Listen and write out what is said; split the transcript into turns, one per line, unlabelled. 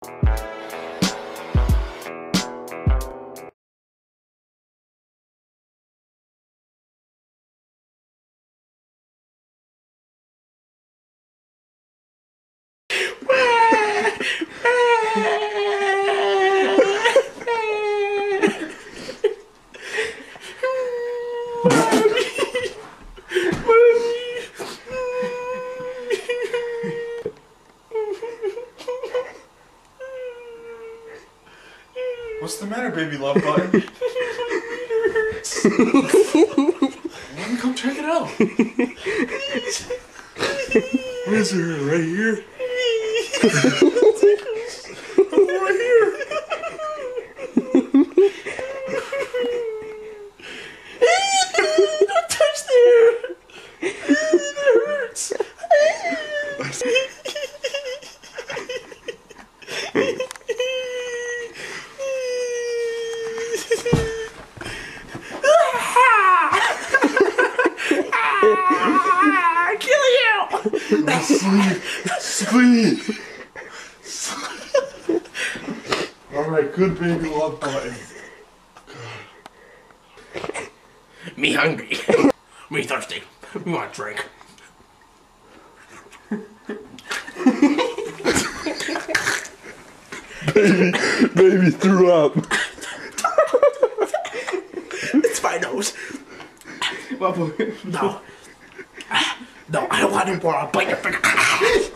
What's the matter, baby Lovebutton? Why don't you come check it out? Where is it? Right here? Right here. Don't touch there. It hurts. I'll kill you! Sleep! Alright, good baby Lovebutton. Me hungry. Me thirsty. Me want a drink.
Baby threw up.
It's my nose. No. No, I don't want to pour. I'll bite your finger.